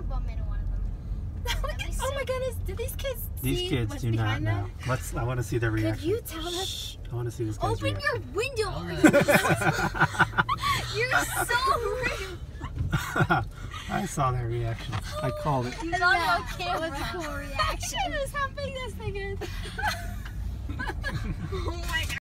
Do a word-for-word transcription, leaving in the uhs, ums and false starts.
bump into one of them. Oh my goodness! Did these kids These see kids what's do not behind know. them? Let's. I want to see their reaction. Could you tell them? Shh, I want to see this guy's Open reaction. your window. You're so rude. I saw their reaction. I called it. You got it on camera. It was a cool reaction. Look at how big this thing is. Oh my god.